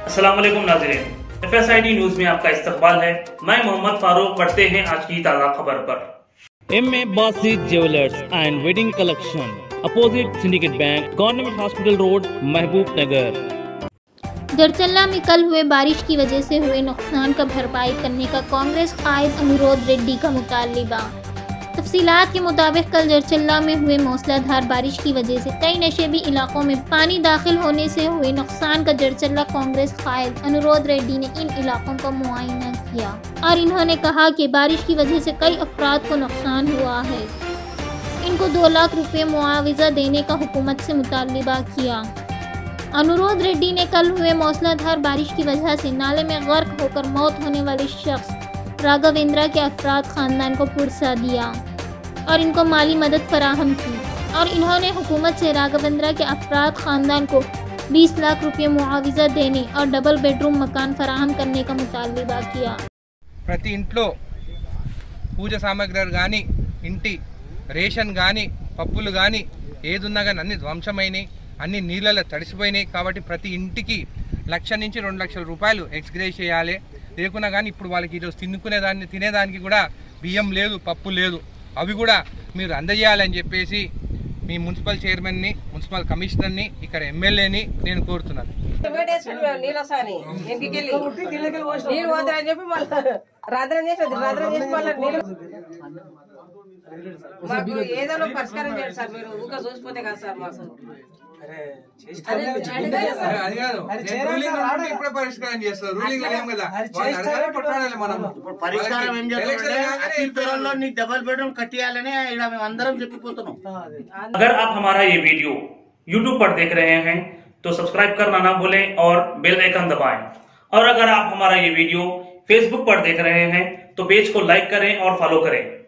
अस्सलाम वालेकुम नाज़रीन, FSID न्यूज में आपका इस्तकबाल है। मैं मोहम्मद फारूक। पढ़ते हैं आज की ताज़ा खबर पर। M.A. Basit jewellers and wedding collection, opposite syndicate bank, government hospital road, Mahbub Nagar. Jadcherla में कल हुए बारिश की वजह से हुए नुकसान का भरपाई करने का कांग्रेस कायद अनुरोध रेड्डी का मुतालिबा। तफसीलात के मुताबिक कल जरचल्ला में हुए मूसलाधार बारिश की वजह से कई नशेबी इलाकों में पानी दाखिल होने से हुए नुकसान का जरचल्ला कांग्रेस कायद अनुरोध रेड्डी ने इन इलाकों का मुआयना किया और इन्होंने कहा कि बारिश की वजह से कई अफराद को नुकसान हुआ है। इनको 2 लाख रुपये मुआवजा देने का हुकूमत से मुतालिबा किया। अनुरोध रेड्डी ने कल हुए मूसलाधार बारिश की वजह से नाले में गर्क होकर मौत होने वाले शख्स राघवेंद्र के अफराद खानदान को पुरसा दिया और इनको माली मदद फराहम की और इन्होंने हुकूमत से राघवेंद्र के अफराद खानदान को 20 लाख रुपये मुआवजा देने और डबल बेडरूम मकान फराहम करने का मुतालिबा किया। प्रति इंట్లో పూజ సామాగ్రి గాని ఇంటి రేషన్ గాని పప్పులు గాని ఏదున్నా గాని అన్ని ధ్వంసమైనాయి, అన్ని నీళ్ళలో తడిసిపోయినాయి। కాబట్టి ప్రతి ఇంటికి 1 నుంచి 2 లక్షల రూపాయలు ఎక్స్గ్రేస్ చేయాలి। లేకున్నా కానీ ఇప్పుడు వాళ్ళకి ఈరోజు తినేదానికి కూడా బియ్యం లేదు, పప్పు లేదు, అవి కూడా మీరు అందజేయాలని చెప్పేసి మీ మున్సిపల్ చైర్మన్ని, మున్సిపల్ కమిషనర్ని, ఇక్కడ ఎమ్మెల్యేని నేను కోరుతున్నాను। ఏదో పరిష్కారం చేయండి సార్, మీరు ఊరికే చూసిపోతే కదా సార్ మాకు। डबल बेडरूम कटियालने अंदर చెప్పిపోతున్నాం। अगर आप हमारा ये वीडियो YouTube पर देख रहे हैं तो सब्सक्राइब करना ना भूलें और बेल आइकन दबाएं। और अगर आप हमारा ये वीडियो Facebook पर देख रहे हैं तो पेज को लाइक करें और फॉलो करें।